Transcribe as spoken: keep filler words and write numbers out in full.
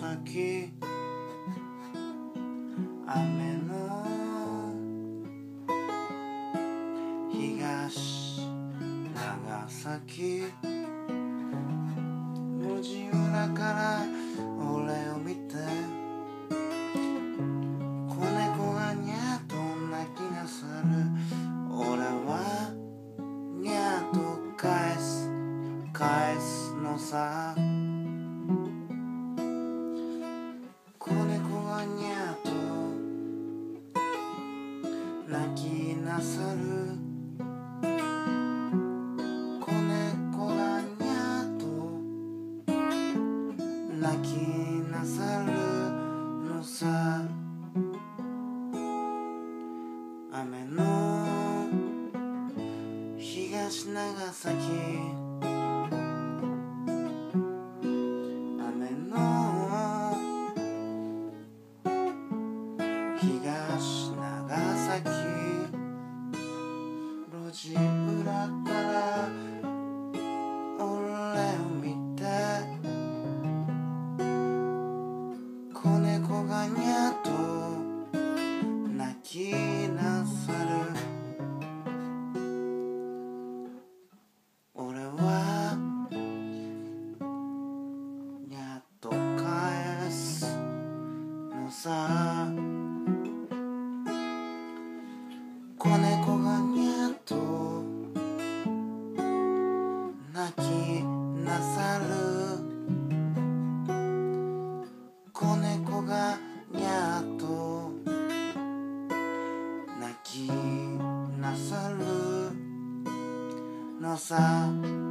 崎雨の東長崎路地裏から俺を見て子猫がニャーと泣きなさる俺はニャーと返す返すのさ子猫がニャーと泣きなさる子猫がニャーと泣きなさるのさ雨の東長崎雨の東長崎路地裏から俺を見て子猫がニャーと泣きなさる俺はニャーと返すのさ子猫がニャーと泣きなさる子猫がニャーと泣きなさるのさ